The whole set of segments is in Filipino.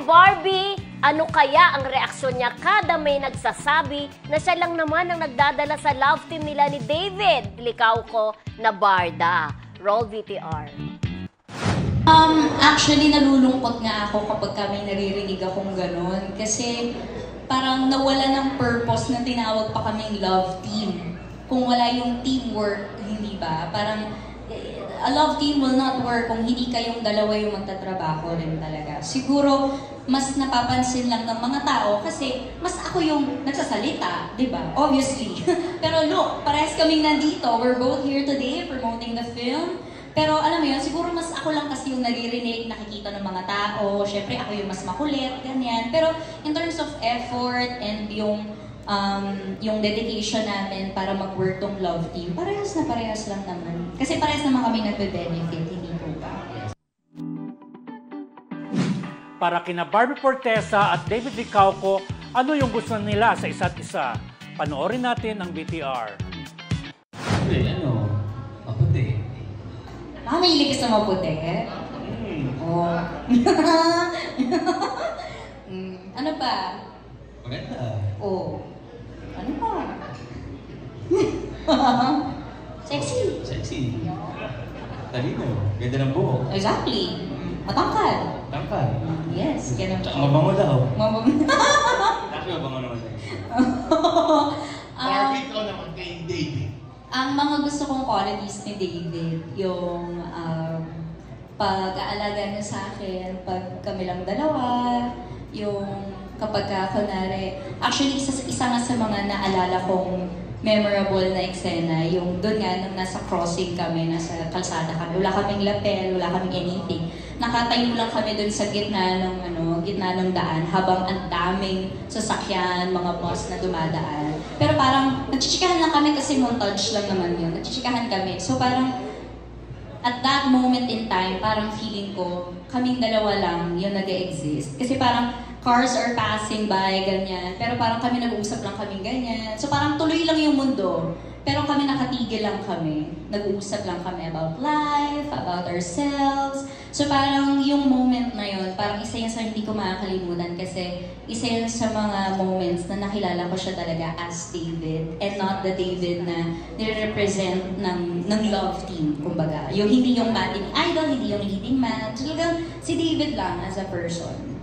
Barbie, ano kaya ang reaksyon niya kada may nagsasabi na siya lang naman ang nagdadala sa love team nila ni David Licauco na Barda? Roll VTR. Actually, nalulungkot nga ako kapag kami naririnig akong ganun. Kasi parang nawala ng purpose na tinawag pa kaming love team. Kung wala yung teamwork, hindi ba? Parang a love team will not work kung hindi kayong dalawa yung magtatrabaho rin talaga. Siguro, mas napapansin lang ng mga tao kasi mas ako yung nagsasalita, di ba? Obviously. Pero look, parehas kaming nandito. We're both here today promoting the film. Pero alam mo yun, siguro mas ako lang kasi yung naririnig, nakikita ng mga tao. Siyempre, ako yung mas makulit, ganyan. Pero in terms of effort and yung dedication namin para mag-work tong love team, parehas lang naman. Kasi parehas naman kami nagbe-benefit, hindi po ba? Para kina Barbie Fortesa at David Licauco, ano yung gusto nila sa isa't isa? Panoorin natin ang BTR. Maputi. Mahilig ka sa maputi? Oh. Ano pa? Maganda. Oh. Ano pa? Sexy. Sexy. Talino. Ganda ng buhok. Exactly. Matangkad. Tangkad. Yes, ganun. Tsaka mabango daw. Mabango. Actually, mabango naman tayo. Barbie, ikaw naman kay David. Ang mga gusto kong qualities ni David, yung pag-aalaga niya sa akin, pag kami lang dalawa, yung kapag kunwari, actually isa nga sa mga naalala kong memorable na eksena, yung doon nga nung nasa crossing kami, nasa kalsada kami, wala kaming lapel, wala kaming anything. Nakatayo lang kami doon sa gitna ng daan habang ang daming sasakyan, mga bus na dumadaan. Pero parang nagchichikahan lang kami kasi montage lang naman yun. Nagchichikahan kami. So parang at that moment in time, parang feeling ko kaming dalawa lang yung nag-exist. Kasi parang cars are passing by, ganyan. Pero parang kami nag-uusap lang kami ganyan. So parang tuloy lang yung mundo. Pero kami nakatigil lang kami. Nag-uusap lang kami about life, about ourselves. So parang yung moment na yun, parang isa yun sa hindi ko makakalimutan kasi isa yun sa mga moments na nakilala ko siya talaga as David and not the David na nire-represent ng love team, kumbaga. Yung hindi yung mating idol, hindi yung leading man. Talagang si David lang as a person.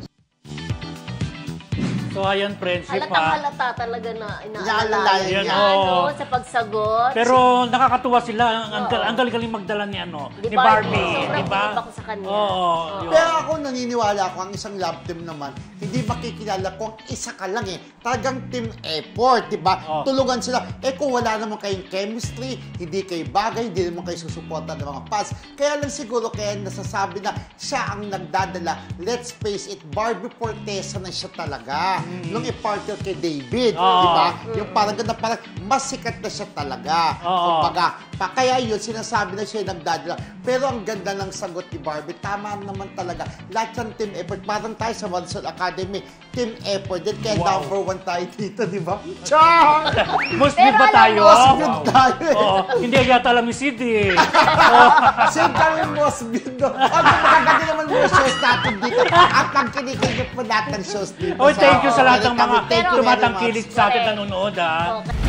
So ayan, friendship Halata talaga na Inaalala inaalala niya. sa pagsagot. Pero nakakatuwa sila. Ang galing-galing magdala ni Barbie. Sobrang Diba? bilib ako sa kanya. Pero ako naniniwala ako, ang isang love team naman, hindi makikilala kung isa ka lang eh. Talagang team effort, di ba? Tulungan sila. Kung wala naman kayong chemistry, hindi kayo bagay, hindi naman kayo susuporta ng mga fans. Kaya lang siguro kaya nasasabi na siya ang nagdadala. Let's face it, Barbie Fortesa na siya talaga. Nung i-partner kay David, di ba? Yung parang ganda, parang mas sikat na siya talaga. Kumbaga, kaya yun, sinasabi na siya yung nagdadala. Pero ang ganda ng sagot ni Barbie, tama naman talaga. Lahat ng team effort, parang tayo sa Marisol Academy, team effort din. Kaya number 1 tayo dito, di ba? Char! Muslim ba tayo? Muslim tayo. Hindi yata alam ni Sid eh. Sid kami Muslim doon. Magaganda naman mga shows natin dito. At pagkinikilig po natin shows dito. Thank you sa lahat ng mga Thank you very much. tumatangkilik sa atin nanonood.